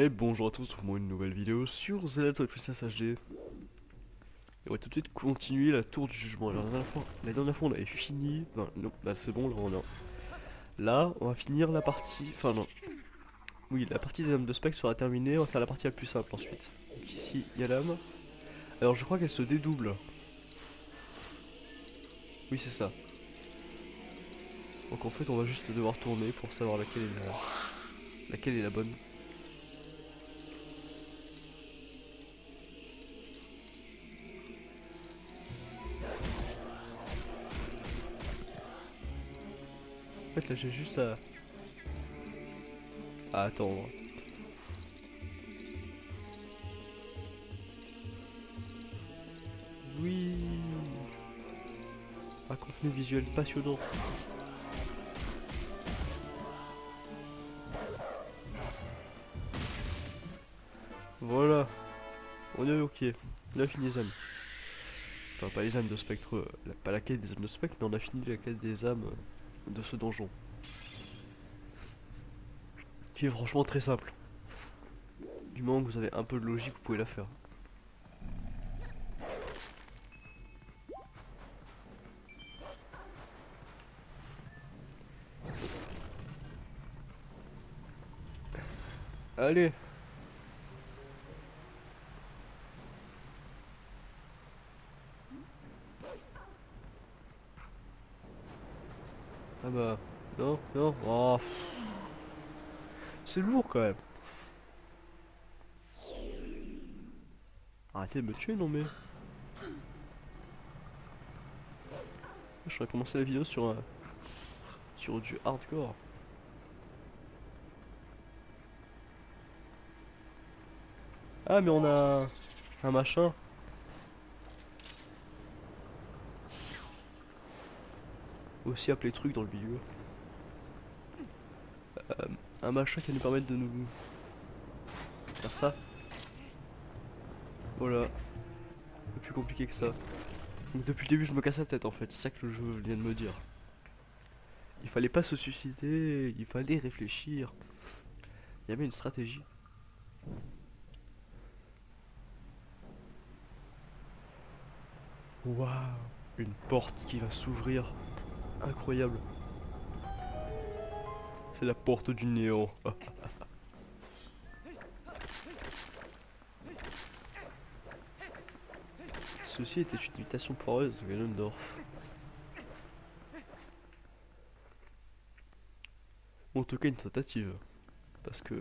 Et bonjour à tous pour une nouvelle vidéo sur Zelda Twilight Princess HD. Et on va tout de suite continuer la tour du jugement. Alors la dernière fois on avait fini. Enfin, non, là c'est bon, là on va finir la partie. Enfin non. Oui, la partie des âmes de spectre sera terminée, on va faire la partie la plus simple ensuite. Donc ici il y a l'âme. Alors je crois qu'elle se dédouble. Oui c'est ça. Donc en fait on va juste devoir tourner pour savoir laquelle est la bonne. En fait là j'ai juste à attendre. Oui. Un contenu visuel passionnant. Voilà, on est ok. On a fini les âmes. Enfin, pas les âmes de spectre, pas la quête des âmes de spectre, mais on a fini la quête des âmes de ce donjon. Qui est franchement très simple. Du moment que vous avez un peu de logique, vous pouvez la faire. Allez! Ah bah, non, non, oh, c'est lourd quand même. Arrêtez de me tuer, non mais. Je ferais commencer la vidéo sur du hardcore. Ah mais on a un machin. Aussi appelé truc dans le milieu. Un machin qui va nous permettre de nous faire ça. Voilà. Pas plus compliqué que ça. Donc depuis le début je me casse la tête en fait, c'est ça que le jeu vient de me dire. Il fallait pas se suicider, il fallait réfléchir. Il y avait une stratégie. Waouh, une porte qui va s'ouvrir. Incroyable. C'est la porte du néant. Ah. Ceci était une imitation poireuse de Ganondorf. Ou en tout cas une tentative. Parce que...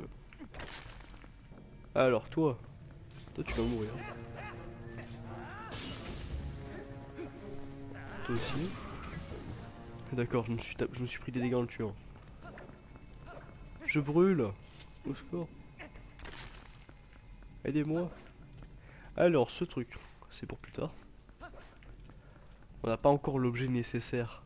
Alors toi tu vas mourir. Toi aussi. D'accord, je me suis pris des dégâts en le tuant. Je brûle. Au secours. Aidez-moi. Alors ce truc, c'est pour plus tard. On n'a pas encore l'objet nécessaire.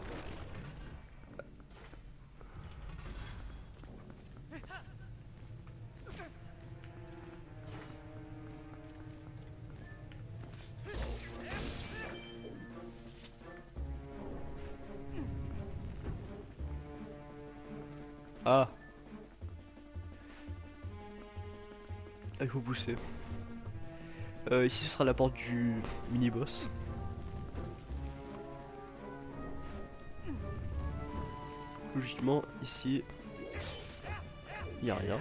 Ah, il faut pousser. Ici ce sera la porte du mini-boss. Logiquement, ici, il n'y a rien.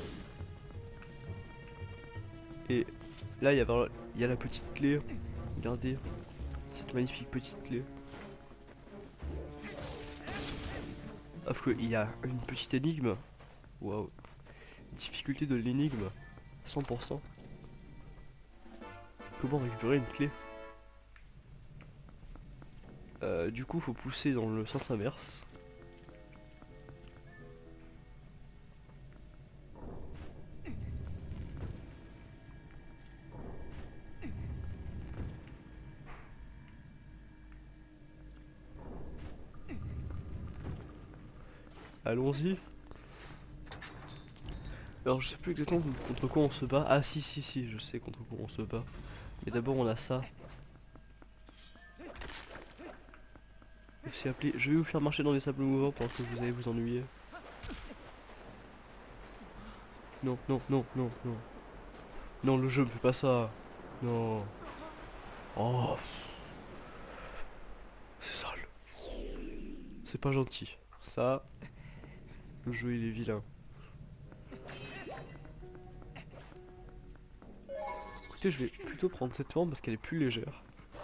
Et là, il y a la petite clé. Regardez, cette magnifique petite clé. Sauf qu'il y a une petite énigme. Waouh. Difficulté de l'énigme, 100%. Comment récupérer une clé? Du coup, faut pousser dans le sens inverse. Allons-y. Alors je sais plus exactement contre quoi on se bat. Ah si, je sais contre quoi on se bat. Mais d'abord on a ça. C'est appelé. Je vais vous faire marcher dans des sables mouvants pendant que vous allez vous ennuyer. non, non, non, non, non. Non, le jeu me fait pas ça. Non. Oh, c'est sale. C'est pas gentil. Ça, le jeu il est vilain. Écoutez, je vais plutôt prendre cette forme parce qu'elle est plus légère.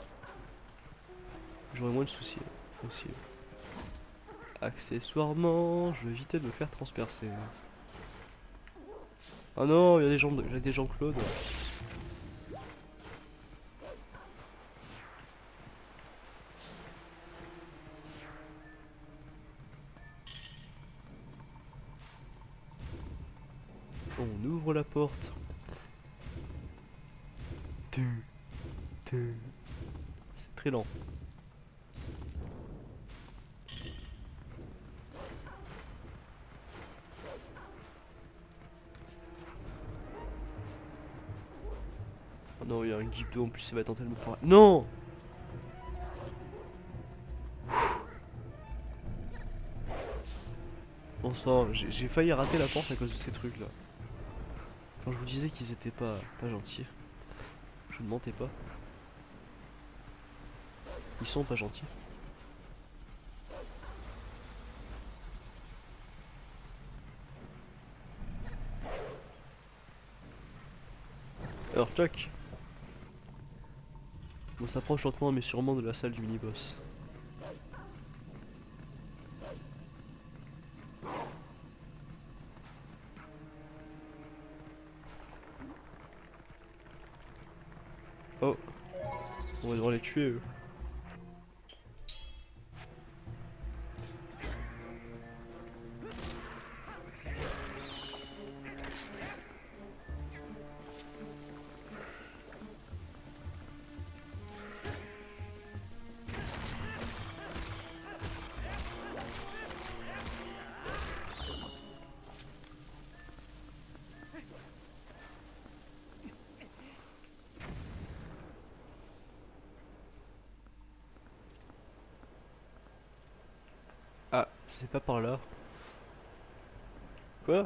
J'aurai moins de soucis aussi. Accessoirement, je vais éviter de me faire transpercer. Ah non, il y a des Jean-Claude. On ouvre la porte. C'est très lent. Oh non, il y a un guide d'eau en plus, ça va être tellement pareil. Non! Bon sang, j'ai failli rater la porte à cause de ces trucs là. Quand je vous disais qu'ils étaient pas gentils, je ne mentais pas. Ils sont pas gentils. Alors, Jack. On s'approche lentement mais sûrement de la salle du mini-boss. Oh, on va devoir les tuer eux. Ah, c'est pas par là. Quoi?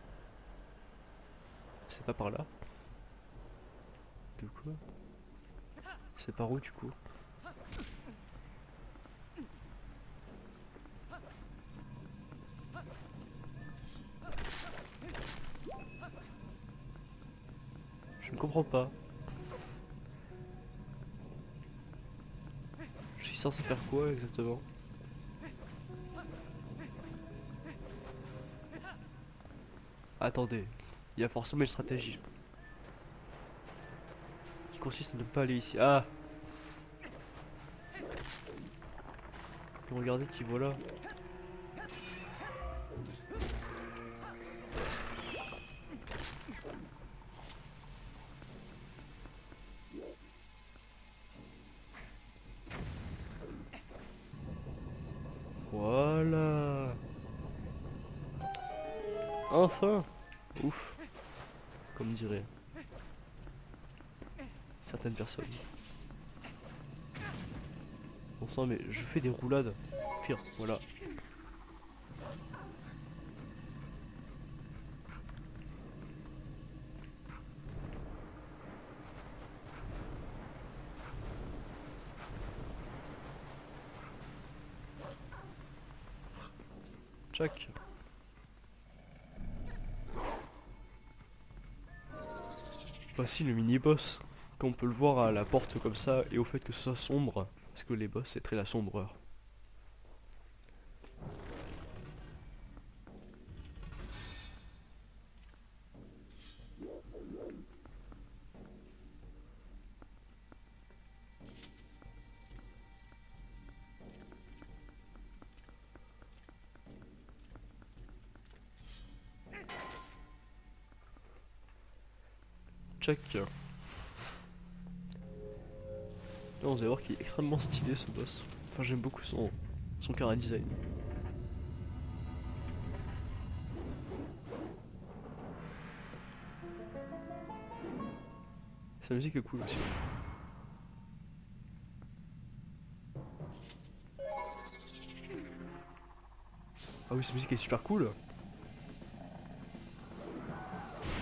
C'est pas par là? De quoi? C'est par où du coup? Je ne comprends pas. Je suis censé faire quoi exactement? Attendez, il y a forcément une stratégie qui consiste à ne pas aller ici. Ah! Regardez qui voilà. Voilà. Enfin. Ouf. Comme dirait certaines personnes. Bon sang, mais je fais des roulades. Pire, voilà. Tchac. Voici le mini-boss. Comme on peut le voir à la porte comme ça et au fait que ce soit sombre. Parce que les boss c'est très la sombreur. Check. Là, vous allez voir qu'il est extrêmement stylé ce boss. Enfin, j'aime beaucoup son chara design. Sa musique est cool aussi. Ah oui, sa musique est super cool.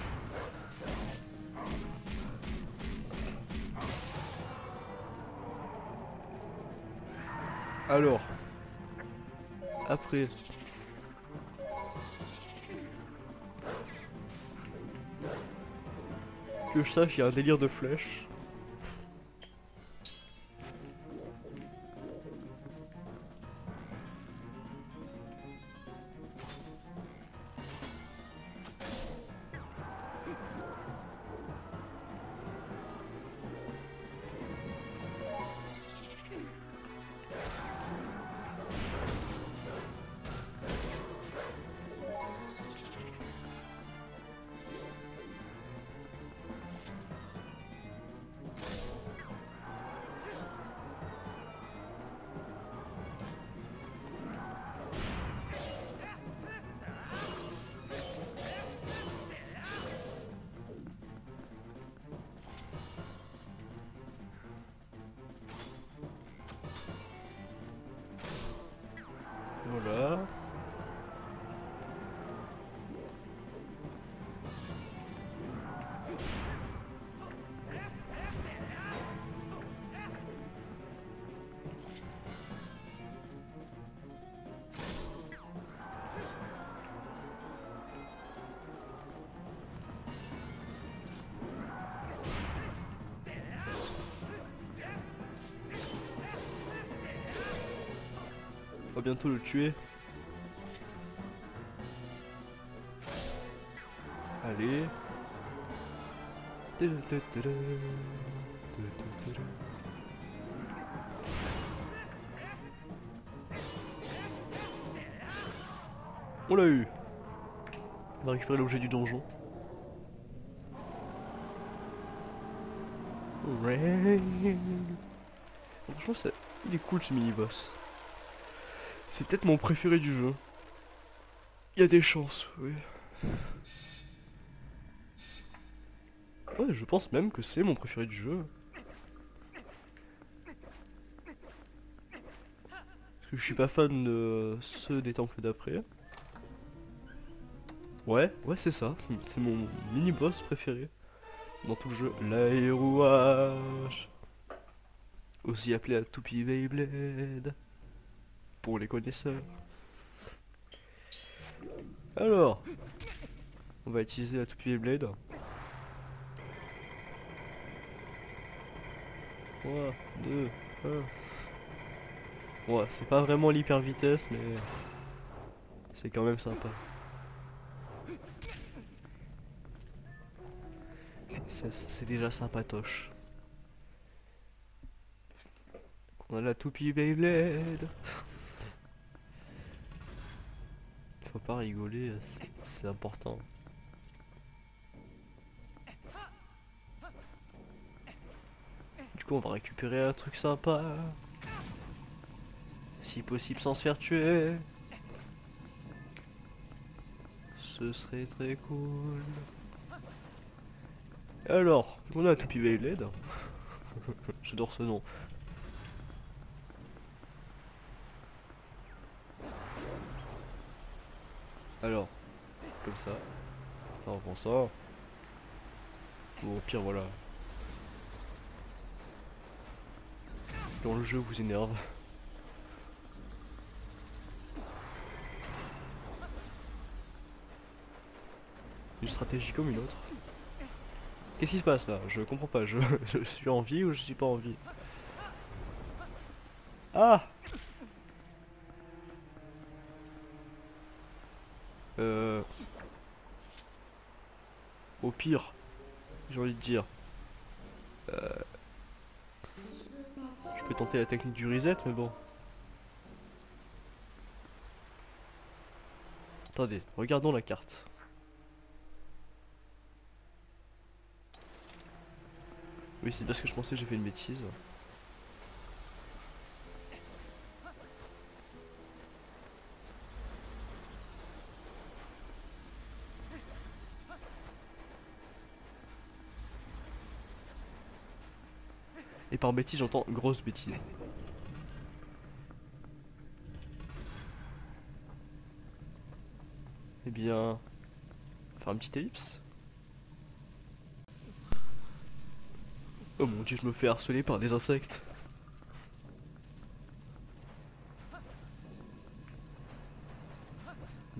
Alors, après, que je sache, il y a un délire de flèches. Voilà. On va bientôt le tuer. Allez. On l'a eu. On va récupérer l'objet du donjon. Ouais. Franchement, il est cool ce mini-boss. C'est peut-être mon préféré du jeu. Il y a des chances, oui. Ouais, je pense même que c'est mon préféré du jeu. Parce que je suis pas fan de ceux des temples d'après. Ouais, c'est ça. C'est mon mini-boss préféré dans tout le jeu. L'aérouage. Aussi appelé la toupie Beyblade. Pour les connaisseurs. Alors, on va utiliser la toupie Beyblade. 3, 2, 1. Ouais, c'est pas vraiment l'hyper vitesse, mais c'est quand même sympa. C'est déjà sympatoche. On a la toupie Beyblade. Faut pas rigoler, c'est important. Du coup, on va récupérer un truc sympa. Si possible sans se faire tuer. Ce serait très cool. Alors, on a la toupie Beyblade. J'adore ce nom. Alors, comme ça. Alors, on prend ça. Ou au pire, voilà. Quand le jeu vous énerve. Une stratégie comme une autre. Qu'est-ce qui se passe là? Je comprends pas. Je suis en vie ou je suis pas en vie? Ah! Au pire, j'ai envie de dire. Je peux tenter la technique du reset, mais bon. Attendez, regardons la carte. Oui, c'est bien ce que je pensais, j'ai fait une bêtise. Et par bêtise, j'entends grosse bêtise. Eh bien... faire un petit ellipse. Oh mon dieu, je me fais harceler par des insectes.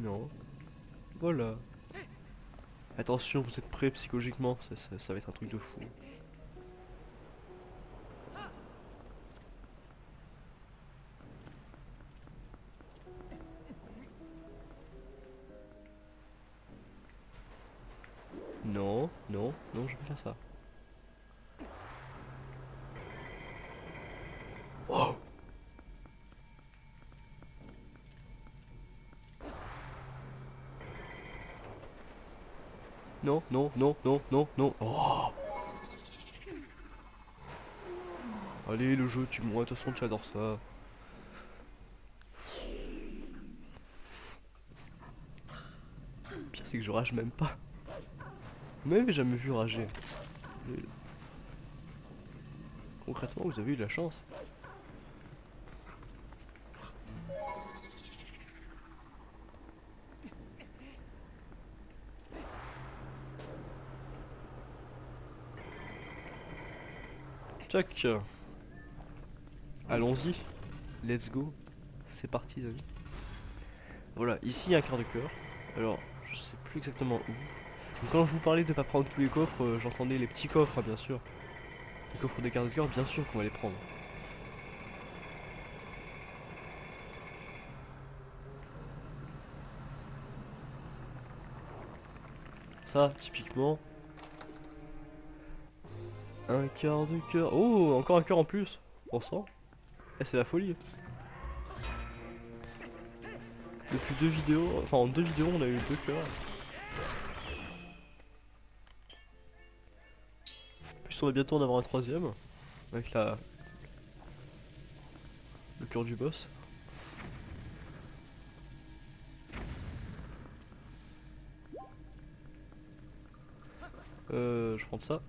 Non. Voilà. Attention, vous êtes prêts psychologiquement, ça va être un truc de fou. Non, non, non, je vais faire ça. Wow. Non, non, non, non, non, non. Oh. Allez, le jeu, tue-moi, de toute façon, tu adores ça. Le pire, c'est que je rage même pas. Vous m'avez jamais vu rager. Mais concrètement, vous avez eu de la chance. Tchac. Allons-y. Let's go. C'est parti, les amis. Voilà, ici il y a un quart de cœur. Alors, je sais plus exactement où. Donc, quand je vous parlais de pas prendre tous les coffres, j'entendais les petits coffres, hein, bien sûr. Les coffres des quarts de cœur, bien sûr qu'on va les prendre. Ça, typiquement. Un quart de cœur. Oh, encore un cœur en plus. On sent. Eh, c'est la folie. Depuis deux vidéos, enfin en deux vidéos, on a eu deux cœurs. En plus, on va bientôt en avoir un troisième. Avec le cœur du boss. Je prends ça.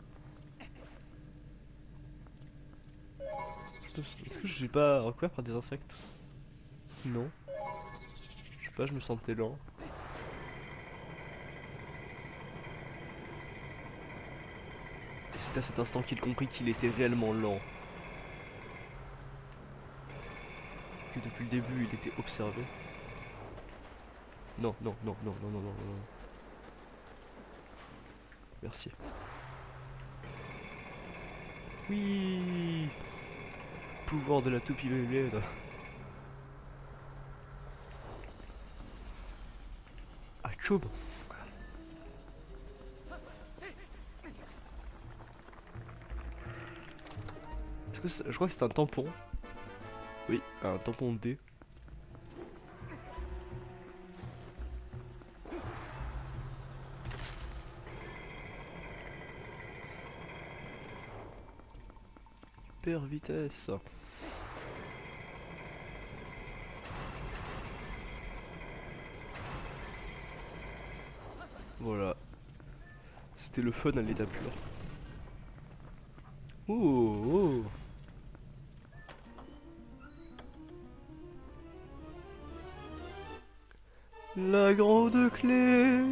Est-ce que je suis pas recouvert par des insectes? Non. Je sais pas, je me sentais lent. Et c'est à cet instant qu'il comprit qu'il était réellement lent. Que depuis le début, il était observé. Non, non, non, non, non, non, non, non. Merci. Oui. Pouvoir de la toupie Beyblade. Ah, choube. Je crois que c'est un tampon. Oui, un tampon D. Hyper vitesse. Voilà. C'était le fun à l'état pur. Oh, oh. La grande clé.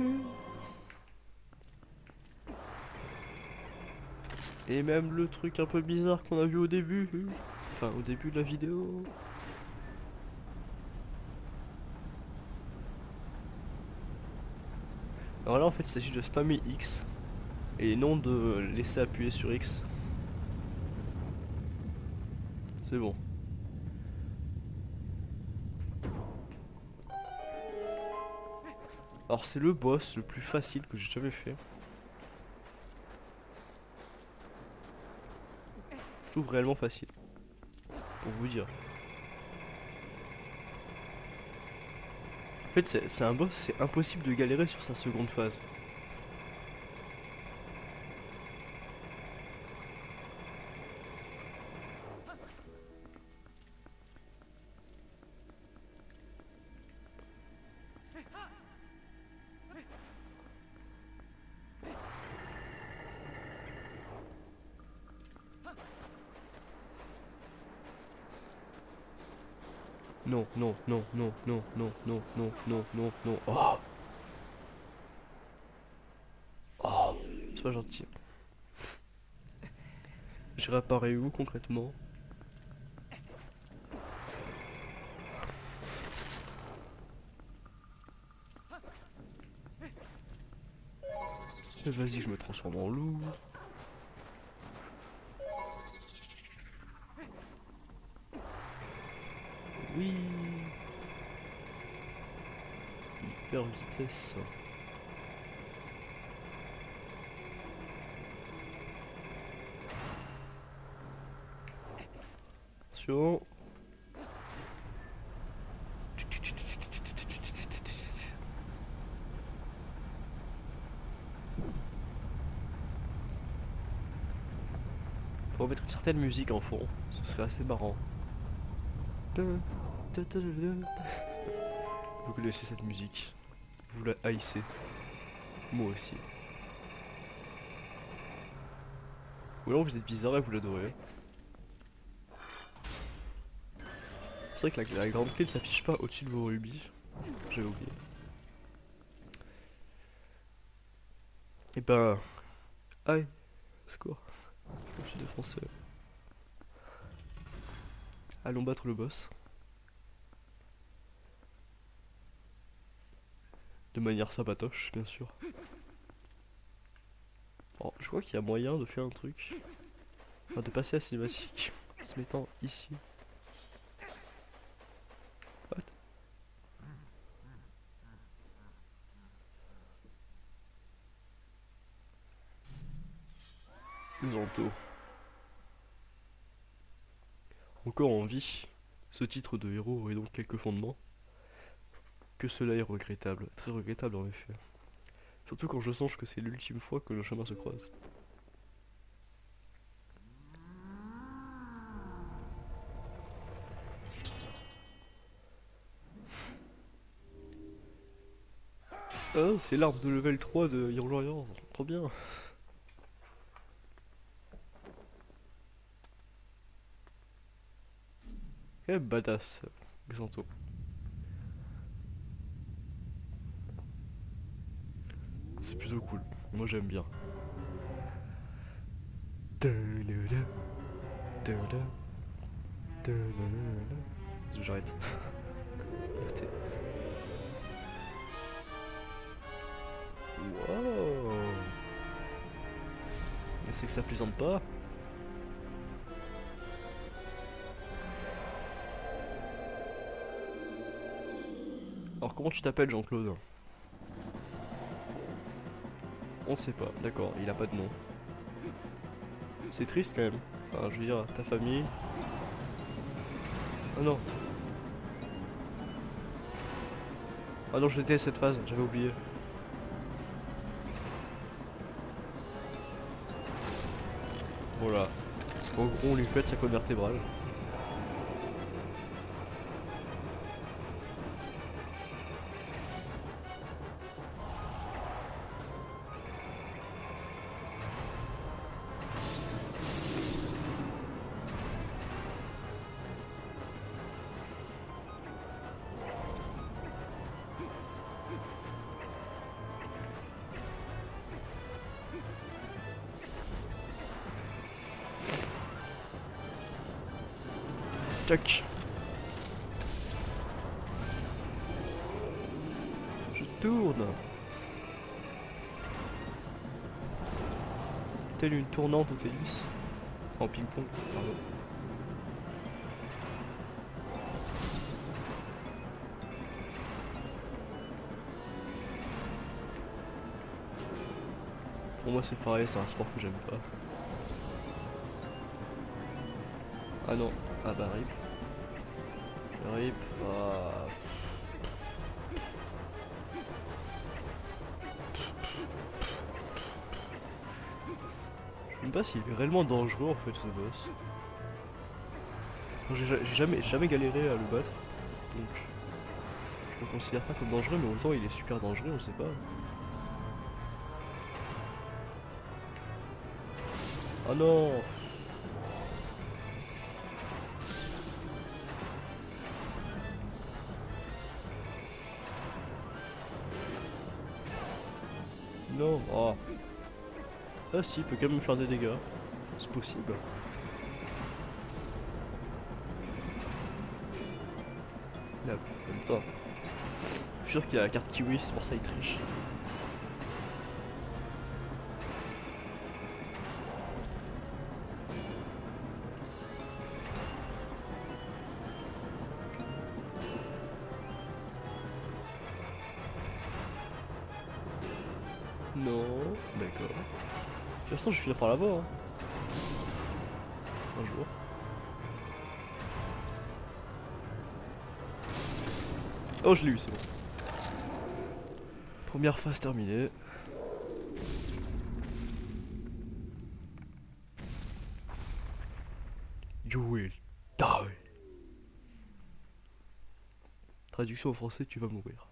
Et même le truc un peu bizarre qu'on a vu au début. Enfin, au début de la vidéo. Alors là, en fait, il s'agit de spammer X. Et non de laisser appuyer sur X. C'est bon. Alors c'est le boss le plus facile que j'ai jamais fait. Je trouve réellement facile. Pour vous dire. En fait c'est un boss, c'est impossible de galérer sur sa seconde phase. Non, non, non, non, non, non, non, non, non, non, non. Oh, oh, c'est pas gentil. J'ai réapparu où concrètement? Vas-y, je me transforme en loup. Oui. Hyper vitesse. Attention. Faut mettre une certaine musique en fond, ce serait assez marrant. Vous connaissez cette musique, vous la haïssez, moi aussi. Ou alors vous êtes bizarre et vous l'adorez. C'est vrai que la grande clé ne s'affiche pas au-dessus de vos rubis, j'avais oublié. Et ben... Aïe, secours, je me suis défoncé. Allons battre le boss. De manière sympatoche, bien sûr. Alors, je crois qu'il y a moyen de faire un truc. Enfin, de passer à la cinématique en se mettant ici. What? Zanto. Encore en vie, ce titre de héros aurait donc quelques fondements. Que cela est regrettable, très regrettable en effet. Surtout quand je songe que c'est l'ultime fois que nos chemins se croisent. Ah, c'est l'arme de level 3 de Hero Warriors, trop bien. Quel badass, Xanto. C'est plutôt cool, moi j'aime bien. J'arrête. Arrêtez. Wow. Et c'est que ça plaisante pas. Alors comment tu t'appelles Jean-Claude? On sait pas, d'accord, il a pas de nom. C'est triste quand même. Enfin, je veux dire, ta famille... Oh non. Ah non, je déteste cette phase, j'avais oublié. Voilà. En gros, on lui pète sa colonne vertébrale. Tac. Je tourne. Telle une tournante au tennis. En ping-pong, pardon. Pour moi c'est pareil, c'est un sport que j'aime pas. Ah non, ah bah rip. Rip, ah... Je sais même pas s'il est réellement dangereux en fait ce boss. J'ai jamais galéré à le battre, donc je le considère pas comme dangereux, mais autant il est super dangereux, on sait pas. Ah non. Non, oh. Ah si, il peut quand même faire des dégâts. C'est possible. Ah, en même temps. Je suis sûr qu'il a la carte kiwi, c'est pour ça qu'il triche. toute façon, je vais finir par là-bas. Hein. Un jour. Oh, je l'ai eu, c'est bon. Première phase terminée. You will die. Traduction en français, tu vas mourir.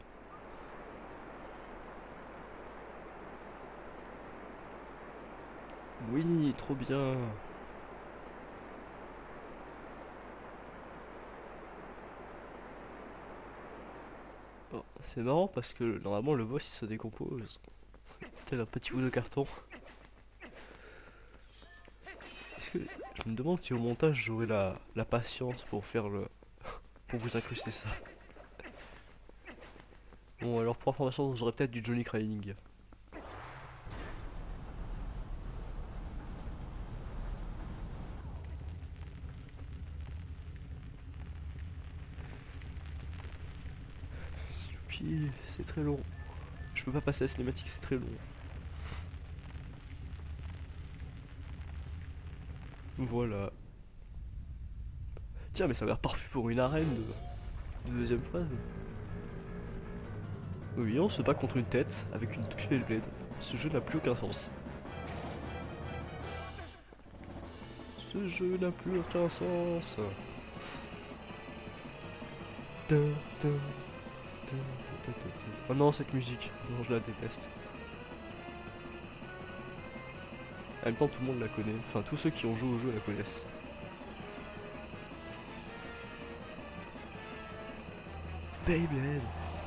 Oui, trop bien. Oh, c'est marrant parce que normalement le boss il se décompose. Tel un petit bout de carton. Est-ce que je me demande si au montage j'aurai la patience pour faire le pour vous incruster ça. Bon alors pour information j'aurai peut-être du Johnny Crying. Puis c'est très long. Je peux pas passer à la cinématique, c'est très long. Voilà. Tiens mais ça a l'air parfait pour une arène de deuxième phase. Oui, on se bat contre une tête avec une toute blade. Ce jeu n'a plus aucun sens. Ce jeu n'a plus aucun sens. Oh non, cette musique. Non, je la déteste. En même temps, tout le monde la connaît. Enfin, tous ceux qui ont joué au jeu la connaissent. Beyblade.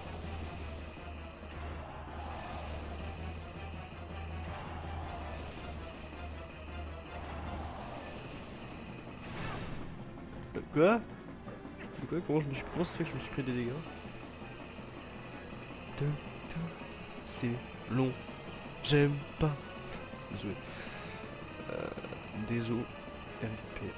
Quoi? De quoi? Comment ça fait que je me suis pris des dégâts? C'est long. J'aime pas. Désolé. Désolé. RP.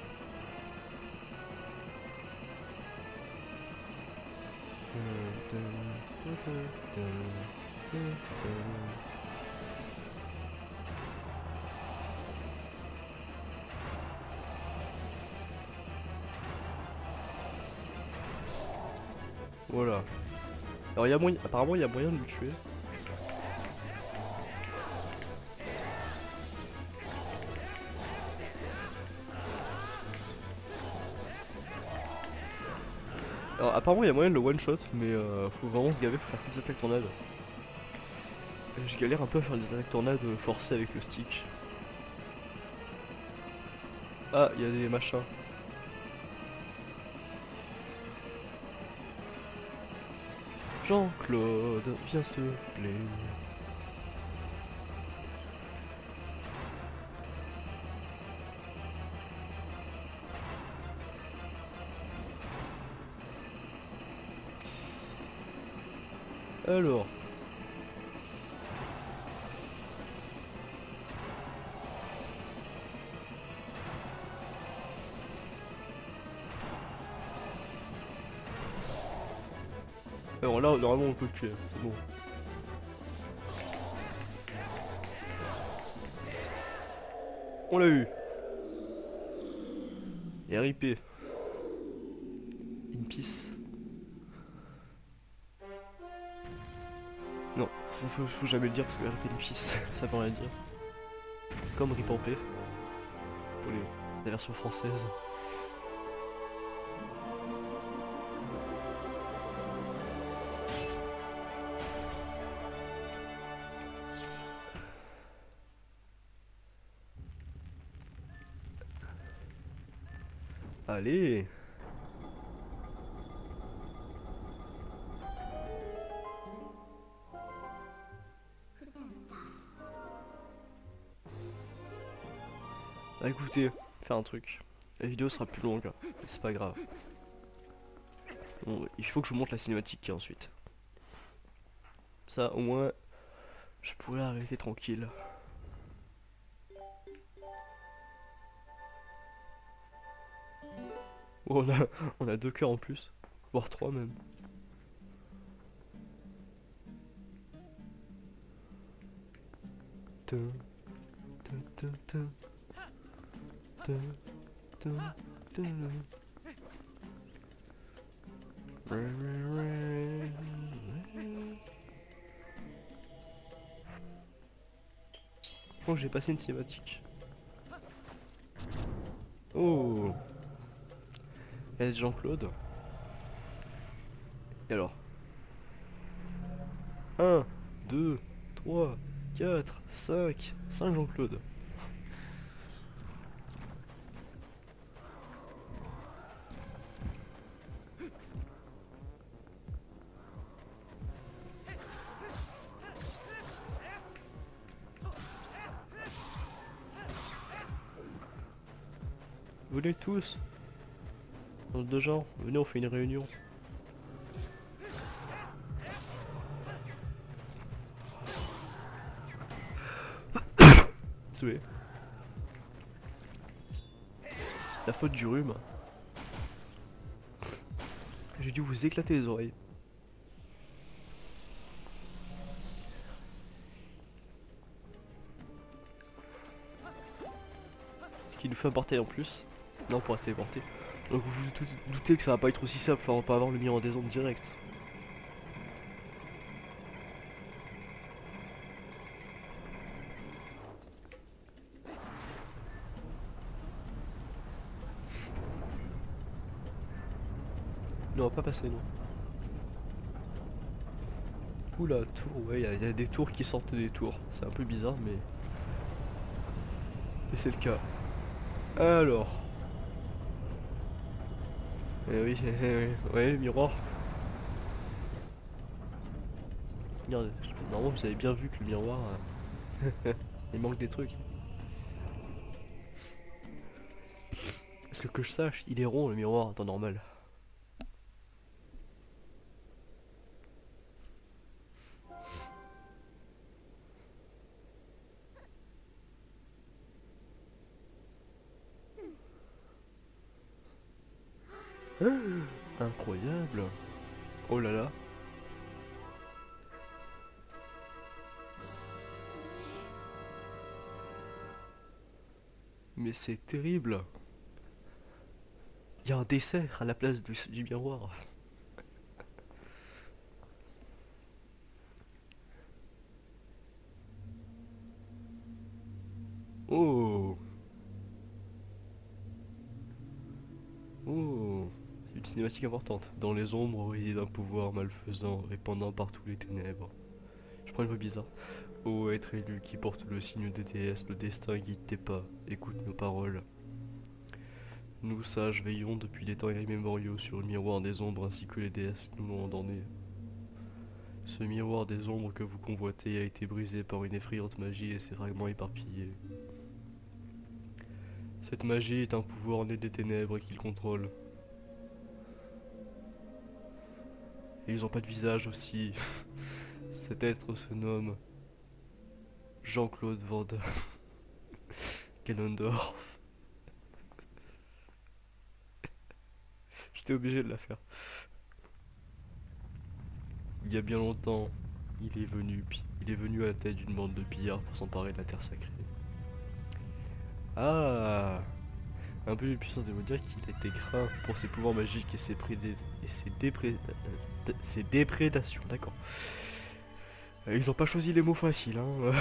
Voilà. Alors il y a moyen, apparemment il y a moyen de le tuer. Alors apparemment il y a moyen de le one shot, mais faut vraiment se gaver pour faire toutes les attaques tornades. Et je galère un peu à faire des attaques tornades forcées avec le stick. Ah, il y a des machins. Jean-Claude, viens s'il te plaît. Alors. Alors là, normalement on peut le tuer, c'est bon. On l'a eu. Et RIP. In peace. Non, ça faut jamais le dire parce que RIP in peace, ça veut rien dire. Comme RIP en paix. Pour la version française. Allez. Bah écoutez, faire un truc. La vidéo sera plus longue, mais c'est pas grave. Bon, il faut que je vous montre la cinématique ensuite. Ça, au moins, je pourrais arrêter tranquille. Oh, on a deux cœurs en plus, voire trois même. Dun, dun, Oh, j'ai passé une cinématique. Oh, il y a Jean-Claude. Et alors 1, 2, 3, 4, 5 Jean-Claude. Venez tous. De gens, venez, on fait une réunion. Désolé. La faute du rhume. J'ai dû vous éclater les oreilles. Ce qui nous fait un portail en plus. Non, pour rester porté. Donc vous vous doutez que ça va pas être aussi simple, on va pas avoir le miroir des ondes direct. Non, on va pas passer, non. Oula, tour, ouais, il y a des tours qui sortent des tours. C'est un peu bizarre, mais c'est le cas. Alors. Eh oui, ouais, miroir. Regardez, normalement vous avez bien vu que le miroir, il manque des trucs. Parce que je sache, il est rond le miroir en temps normal. Incroyable. Oh là là. Mais c'est terrible. Il y a un dessert à la place du miroir. Oh. Oh. C'est une cinématique importante. Dans les ombres réside un pouvoir malfaisant, répandant partout les ténèbres. Je prends une voix bizarre. Ô être élu qui porte le signe des déesses, le destin guide tes pas, écoute nos paroles. Nous, sages, veillons depuis des temps immémoriaux sur le miroir des ombres ainsi que les déesses nous l'ont ordonné. Ce miroir des ombres que vous convoitez a été brisé par une effrayante magie et ses fragments éparpillés. Cette magie est un pouvoir né des ténèbres qu'il contrôle. Et ils ont pas de visage aussi. Cet être se nomme Jean-Claude Van Damme Ganondorf. J'étais obligé de la faire. Il y a bien longtemps, il est venu à la tête d'une bande de pillards pour s'emparer de la terre sacrée. Ah, un peu de puissance démoniaque, il était craint pour ses pouvoirs magiques et ses déprédations, d'accord. Ils ont pas choisi les mots faciles, hein.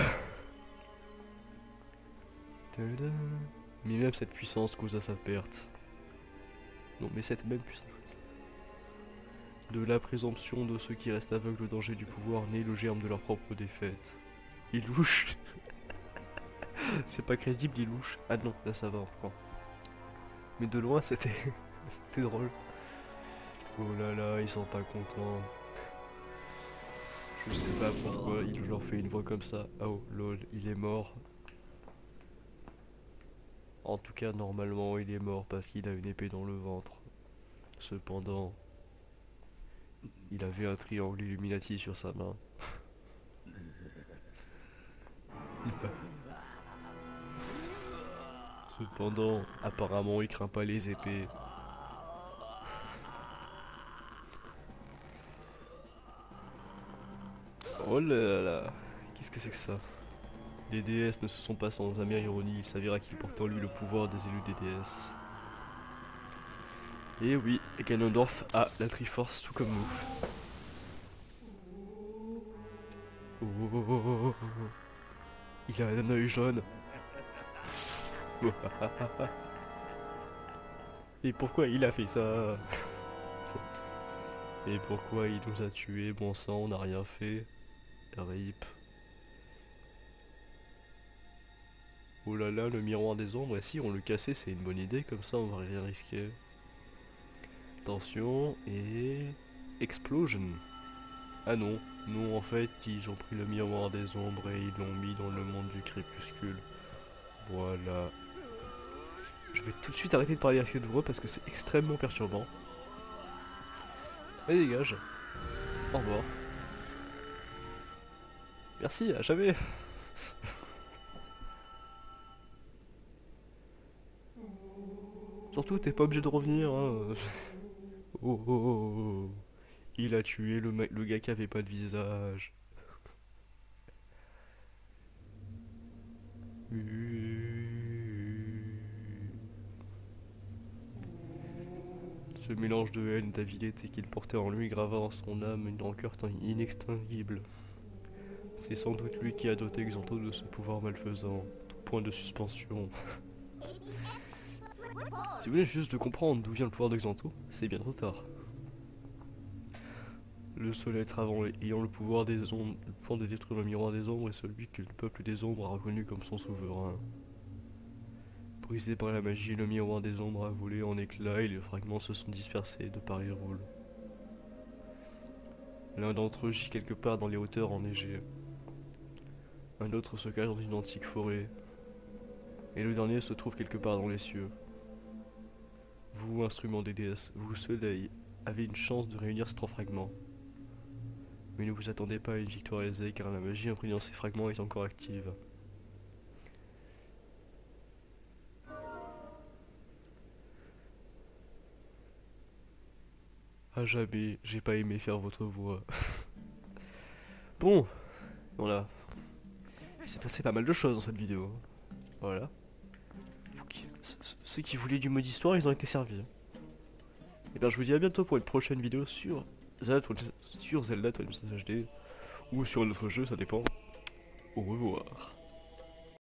Tada. Mais même cette puissance causa sa perte. Non, mais cette même puissance. De la présomption de ceux qui restent aveugles au danger du pouvoir naît le germe de leur propre défaite. Il louche. C'est pas crédible, il louche. Ah non, là ça va encore. Mais de loin c'était c'était drôle. Oh là là, ils sont pas contents. Je sais pas pourquoi il leur fait une voix comme ça. Oh lol, il est mort. En tout cas, normalement, il est mort parce qu'il a une épée dans le ventre. Cependant, il avait un triangle Illuminati sur sa main. Cependant, apparemment, il craint pas les épées. Oh là là, qu'est-ce que c'est que ça? Les déesses ne se sont pas sans amère ironie, il s'avéra qu'il portait en lui le pouvoir des élus des déesses. Et oui, Ganondorf a la Triforce tout comme nous. Oh, oh, oh, oh, oh, oh. Il a un œil jaune. Et pourquoi il a fait ça? Et pourquoi il nous a tués? Bon sang, on n'a rien fait. RIP. Oh là là, le miroir des ombres. Et si on le cassait, c'est une bonne idée. Comme ça, on va rien risquer. Attention. Et... Explosion. Ah non. Non, en fait, ils ont pris le miroir des ombres et ils l'ont mis dans le monde du crépuscule. Voilà. Je vais tout de suite arrêter de parler à cette voix parce que c'est extrêmement perturbant. Allez, dégage. Au revoir. Merci, à jamais. Surtout, t'es pas obligé de revenir. Hein. Oh, oh, oh, oh. Il a tué le gars qui avait pas de visage. Ce mélange de haine, d'avidité qu'il portait en lui grava en son âme une rancœur inextinguible. C'est sans doute lui qui a doté Xanto de ce pouvoir malfaisant. Point de suspension. Si vous voulez juste de comprendre d'où vient le pouvoir de Xanto, c'est bien trop tard. Le seul être ayant le pouvoir des ombres, le pouvoir de détruire le miroir des ombres est celui que le peuple des ombres a reconnu comme son souverain. Brisé par la magie, le miroir des ombres a volé en éclats et les fragments se sont dispersés de part et roule. L'un d'entre eux gît quelque part dans les hauteurs enneigées. Un autre se cache dans une antique forêt. Et le dernier se trouve quelque part dans les cieux. Vous, instrument des déesses, vous seul avez une chance de réunir ces 3 fragments. Mais ne vous attendez pas à une victoire aisée car la magie imprégnant ces fragments est encore active. À jamais, j'ai pas aimé faire votre voix. Bon, voilà. Il s'est passé pas mal de choses dans cette vidéo. Voilà. Ceux qui voulaient du mode histoire, ils ont été servis. Et bien je vous dis à bientôt pour une prochaine vidéo sur Zelda Twilight HD ou sur un autre jeu, ça dépend. Au revoir.